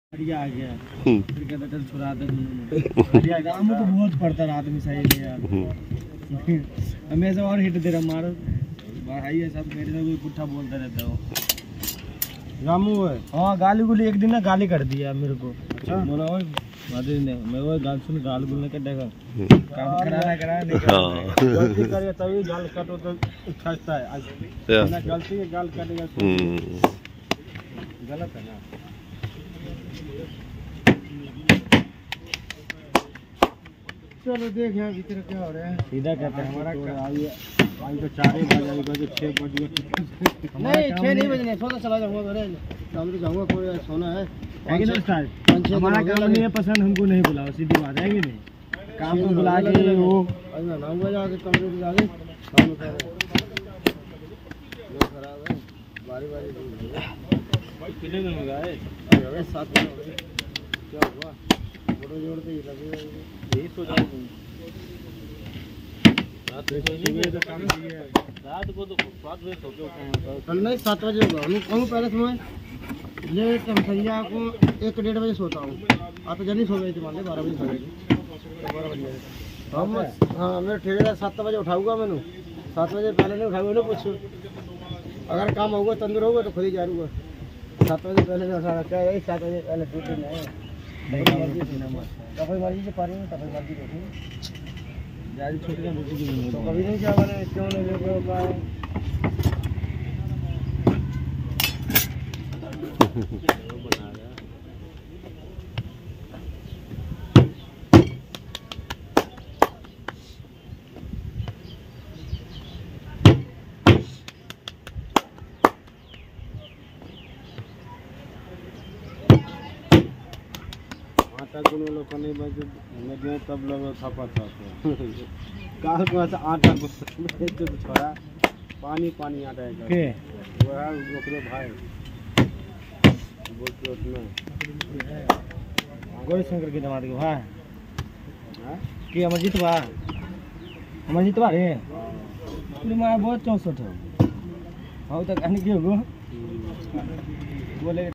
बढ़िया आ गया फिर कहता चल छुड़ा दे बढ़िया रामू तो बहुत पड़ता रात में सही है यार हमेशा और हिट दे रहा मारो भाई है सब मेरे से कोई पुट्ठा बोलता रहता हो रामू है। हाँ गाली गुली एक दिन ना गाली कर दिया मेरे को। अच्छा बोला ओए मादरी ने मैं वो गाल सुन गाल गुलने के देखा काम करा नहीं गलती करेगा तभी गाल काटो तो खसता है आज बिना गलती के गाल काटेगा गलत है ना। चलो देख यहाँ भीतर क्या हो रहा है सीधा कहते हैं हमारा आज तो 4 बजे बजे 6 बजे नहीं 6 नहीं बजने सोना चला जाऊंगा घरे शाम को जाऊंगा कोई सोना है कि नहीं स्टार्ट हमारा काम नहीं है पसंद हमको नहीं बुलाओ सीधी बात है कि नहीं काम को बुला के वो नाम बजा के कमरे में जाके काम कर लो खराब है बारी बारी भाई कितने दिन हो गए 7 दिन हो गए क्या हुआ फोटो जोड़ते ही लगे यही सोचा रात को तो 7 बजे सो के कल नहीं 7 बजे होगा मैं कहूँ पहले समय लेट हम संध्या को 1-1:30 बजे सोता हूँ आप तो जल्दी सो गए थे मान लो 12 बजे सो गए हम हाँ मैं ठेकेदार 7 बजे उठाऊंगा मैंने 7 बजे पहले नहीं उठाऊंगा ना पूछो अगर काम होगा तंदुर होगा तो खुद ही जाऊँगा 7 बजे पहले नहीं उठा क्या यही 7 बजे पहले ड्यूटी नहीं तभी मर्जी से पारी में तभी मर्जी देखी जारी छोटी का मुझे तो कभी नहीं क्या मैंने क्यों नहीं लेके पाए बना गया लोग नहीं बजे तब लोग थपा था काल को ऐसा आटा को छोड़ा पानी पानी आटा है के वो है ओकरे भाई बोलते उतना गोरी शंकर के दामाद के भाई हां के अमरजीत बा रे मैं बहुत 64 हां तक आने के बोले